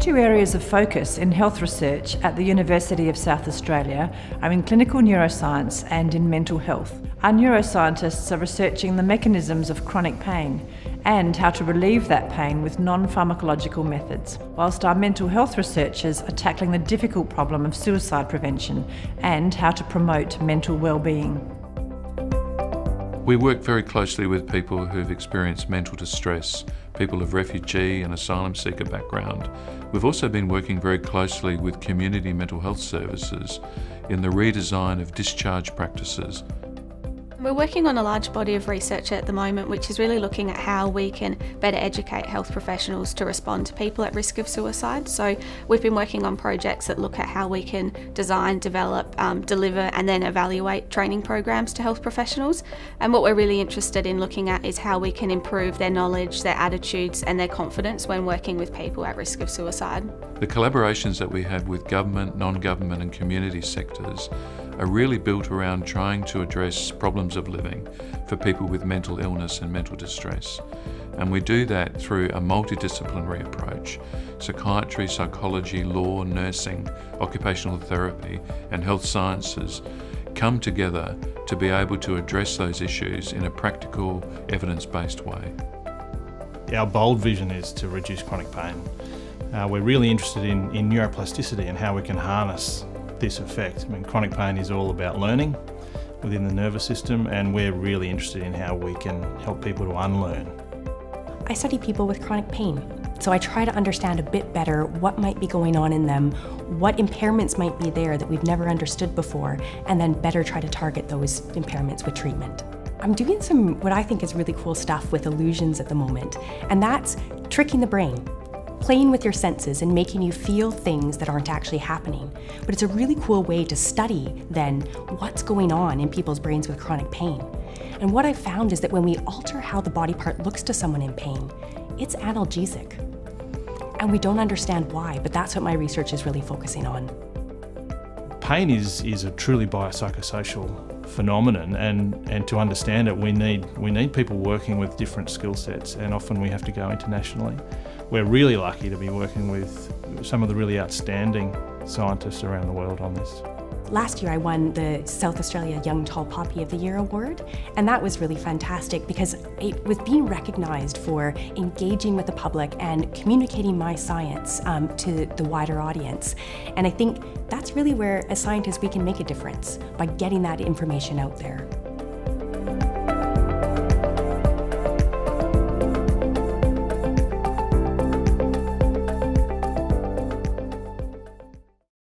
two areas of focus in health research at the University of South Australia are in clinical neuroscience and in mental health. Our neuroscientists are researching the mechanisms of chronic pain and how to relieve that pain with non-pharmacological methods, whilst our mental health researchers are tackling the difficult problem of suicide prevention and how to promote mental well-being. We work very closely with people who've experienced mental distress, people of refugee and asylum seeker background. We've also been working very closely with community mental health services in the redesign of discharge practices. We're working on a large body of research at the moment which is really looking at how we can better educate health professionals to respond to people at risk of suicide. So we've been working on projects that look at how we can design, develop, deliver and then evaluate training programs to health professionals. And what we're really interested in looking at is how we can improve their knowledge, their attitudes and their confidence when working with people at risk of suicide. The collaborations that we have with government, non-government and community sectors are really built around trying to address problems of living for people with mental illness and mental distress. And we do that through a multidisciplinary approach. Psychiatry, psychology, law, nursing, occupational therapy and health sciences come together to be able to address those issues in a practical, evidence-based way. Our bold vision is to reduce chronic pain. We're really interested in neuroplasticity and how we can harness this effect. I mean, chronic pain is all about learning within the nervous system, and we're really interested in how we can help people to unlearn. I study people with chronic pain, so I try to understand a bit better what might be going on in them, what impairments might be there that we've never understood before, and then better try to target those impairments with treatment. I'm doing some what I think is really cool stuff with illusions at the moment, and that's tricking the brain. Playing with your senses and making you feel things that aren't actually happening. But it's a really cool way to study then what's going on in people's brains with chronic pain. And what I've found is that when we alter how the body part looks to someone in pain, it's analgesic. And we don't understand why, but that's what my research is really focusing on. Pain is a truly biopsychosocial phenomenon, and to understand it we need people working with different skill sets, and often we have to go internationally. We're really lucky to be working with some of the really outstanding scientists around the world on this. Last year I won the South Australia Young Tall Poppy of the Year award, and that was really fantastic because it was being recognised for engaging with the public and communicating my science to the wider audience. And I think that's really where as scientists we can make a difference, by getting that information out there.